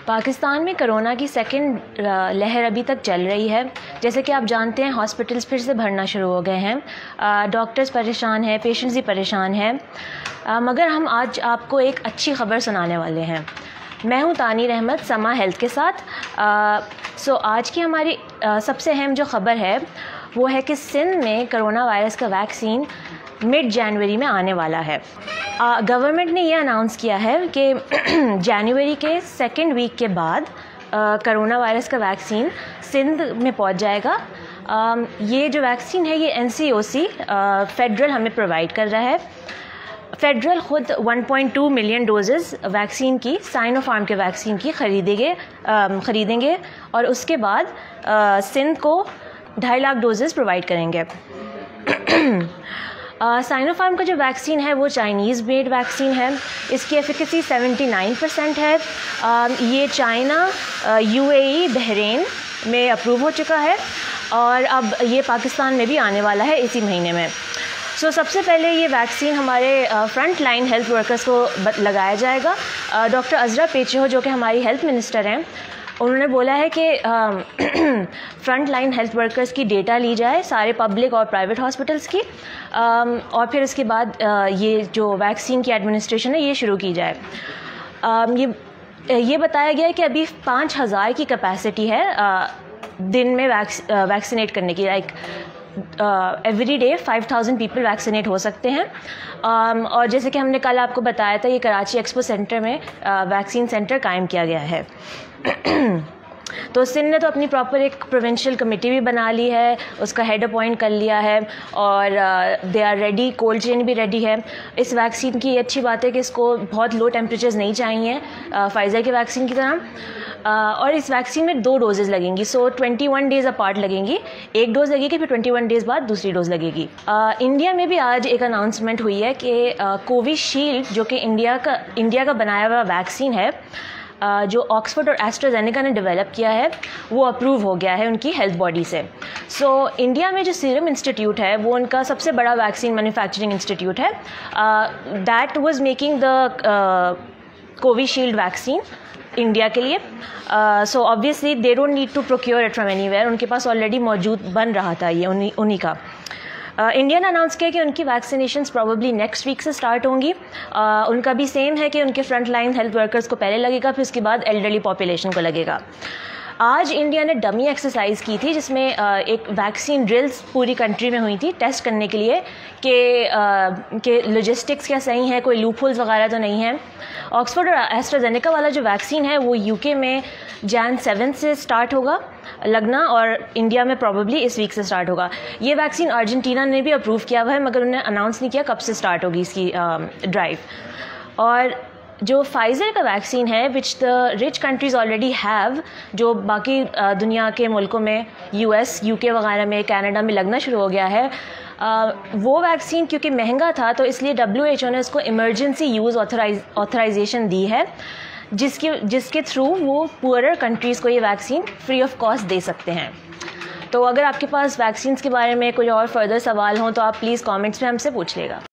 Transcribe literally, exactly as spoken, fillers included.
पाकिस्तान में कोरोना की सेकेंड लहर अभी तक चल रही है। जैसे कि आप जानते हैं, हॉस्पिटल्स फिर से भरना शुरू हो गए हैं, डॉक्टर्स परेशान हैं, पेशेंट्स भी परेशान हैं। मगर हम आज आपको एक अच्छी ख़बर सुनाने वाले हैं। मैं हूं तानीर अहमद समा हेल्थ के साथ। आ, सो आज की हमारी आ, सबसे अहम जो ख़बर है वो है कि सिंध में कोरोना वायरस का वैक्सीन मिड जनवरी में आने वाला है। गवर्नमेंट ने ये अनाउंस किया है कि जनवरी के सेकेंड वीक के बाद कोरोना वायरस का वैक्सीन सिंध में पहुंच जाएगा। आ, ये जो वैक्सीन है ये N C O C federal हमें प्रोवाइड कर रहा है। फेडरल ख़ुद one point two million doses vaccine की साइनोफार्म के वैक्सीन की खरीदेंगे ख़रीदेंगे और उसके बाद सिंध को ढाई लाख डोजेज़ प्रोवाइड करेंगे। साइनोफार्म का जो वैक्सीन है वो चाइनीज़ मेड वैक्सीन है। इसकी एफिकेसी सेवेंटी नाइन परसेंट है। आ, ये China, U A E, Bahrain में अप्रूव हो चुका है और अब ये पाकिस्तान में भी आने वाला है इसी महीने में। सो so, सबसे पहले ये वैक्सीन हमारे फ्रंट लाइन हेल्थ वर्कर्स को लगाया जाएगा। डॉक्टर अज़रा पेचो जो कि हमारी हेल्थ मिनिस्टर हैं, उन्होंने बोला है कि फ्रंट लाइन हेल्थ वर्कर्स की डेटा ली जाए सारे पब्लिक और प्राइवेट हॉस्पिटल्स की, और फिर उसके बाद ये जो वैक्सीन की एडमिनिस्ट्रेशन है ये शुरू की जाए। ये ये बताया गया है कि अभी पाँच हज़ार की कैपेसिटी है दिन में वैक्स वैक्सीनेट करने की। Like every day five thousand people vaccinate हो सकते हैं। um, और जैसे कि हमने कल आपको बताया था, ये कराची एक्सपो सेंटर में वैक्सीन सेंटर कायम किया गया है। तो सिंध ने तो अपनी प्रॉपर एक प्रोविंशियल कमेटी भी बना ली है, उसका हेड अपॉइंट कर लिया है और they are ready, cold chain भी रेडी है। इस वैक्सीन की अच्छी बात है कि इसको बहुत लो टेम्परेचर्स नहीं चाहिए फाइज़र के वैक्सीन की तरह। uh, और इस वैक्सीन में दो डोजेज़ लगेंगी, so twenty one days apart लगेंगी। एक डोज़ लगेगी, फिर ट्वेंटी वन डेज़ बाद दूसरी डोज़ लगेगी। uh, इंडिया में भी आज एक अनाउंसमेंट हुई है कि कोविशील्ड जो कि इंडिया का इंडिया का बनाया हुआ वैक्सीन है, Uh, जो ऑक्सफोर्ड और एस्ट्राजेनेका ने डेवलप किया है, वो अप्रूव हो गया है उनकी हेल्थ बॉडी से। सो so, इंडिया में जो सीरम इंस्टीट्यूट है वो उनका सबसे बड़ा वैक्सीन मैन्युफैक्चरिंग इंस्टीट्यूट है। That was making the Covishield vaccine India के लिए। So obviously they don't need to procure it from anywhere, उनके पास ऑलरेडी मौजूद बन रहा था ये उन्हीं उन्हीं का। इंडिया ने अनाउंस किया कि उनकी वैक्सीनेशंस प्रॉबली नेक्स्ट वीक से स्टार्ट होंगी। uh, उनका भी सेम है कि उनके फ्रंट लाइन हेल्थ वर्कर्स को पहले लगेगा, फिर उसके बाद एल्डरली पॉपुलेशन को लगेगा। आज इंडिया ने डमी एक्सरसाइज की थी जिसमें uh, एक वैक्सीन ड्रिल्स पूरी कंट्री में हुई थी टेस्ट करने के लिए कि uh, कि लॉजिस्टिक्स क्या सही है, कोई लूपहोल्स वगैरह तो नहीं है। ऑक्सफोर्ड और एस्ट्राजेनेका वाला जो वैक्सीन है वो यूके में जैन सेवन से स्टार्ट होगा लगना और इंडिया में प्रॉबली इस वीक से स्टार्ट होगा। ये वैक्सीन अर्जेंटीना ने भी अप्रूव किया हुआ है, मगर उन्होंने अनाउंस नहीं किया कब से स्टार्ट होगी इसकी ड्राइव। और जो फाइज़र का वैक्सीन है which the rich countries already have, जो बाकी uh, दुनिया के मुल्कों में यूएस, यूके वगैरह में, कनाडा में लगना शुरू हो गया है, uh, वो वैक्सीन क्योंकि महंगा था तो इसलिए डब्ल्यू एच ओ ने उसको इमरजेंसी यूज़ ऑथराइज ऑथराइजेशन दी है, जिसके जिसके थ्रू वो पुअरर कंट्रीज़ को ये वैक्सीन फ्री ऑफ कॉस्ट दे सकते हैं। तो अगर आपके पास वैक्सीन्स के बारे में कोई और फर्दर सवाल हों तो आप प्लीज़ कमेंट्स में हमसे पूछ लेगा।